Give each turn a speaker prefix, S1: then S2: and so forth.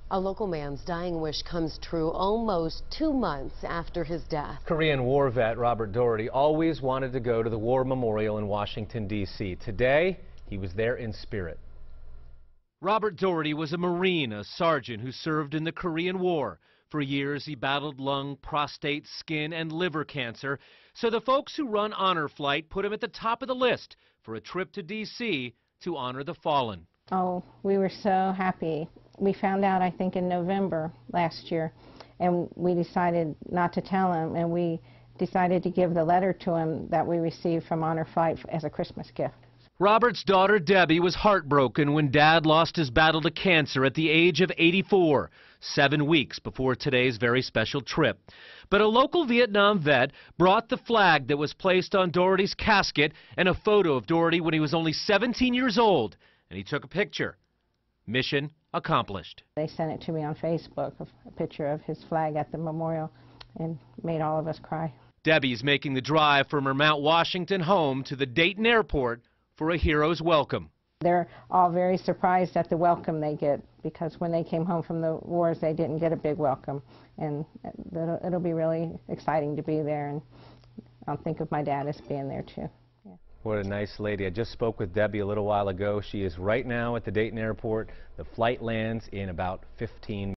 S1: A local man's dying wish comes true almost 2 months after his death.
S2: Korean War vet Robert Daugherty always wanted to go to the War Memorial in Washington, D.C. Today, he was there in spirit.
S3: Robert Daugherty was a Marine, a sergeant who served in the Korean War. For years, he battled lung, prostate, skin, and liver cancer. So the folks who run Honor Flight put him at the top of the list for a trip to D.C. to honor the fallen.
S4: Oh, we were so happy. We found out, I think, in November last year, and we decided not to tell him, and we decided to give the letter to him that we received from Honor Flight as a Christmas gift.
S3: Robert's daughter, Debbie, was heartbroken when Dad lost his battle to cancer at the age of 84, 7 weeks before today's very special trip. But a local Vietnam vet brought the flag that was placed on Daugherty's casket and a photo of Daugherty when he was only 17 years old, and he took a picture. Mission accomplished.
S4: They sent it to me on Facebook, a picture of his flag at the memorial, and made all of us cry.
S3: Debbie's making the drive from her Mount Washington home to the Dayton airport for a hero's welcome.
S4: They're all very surprised at the welcome they get, because when they came home from the wars, they didn't get a big welcome. And it'll be really exciting to be there, and I'll think of my dad as being there too. Yeah.
S2: What a nice lady. I just spoke with Debbie a little while ago. She is right now at the Dayton airport. The flight lands in about 15 minutes.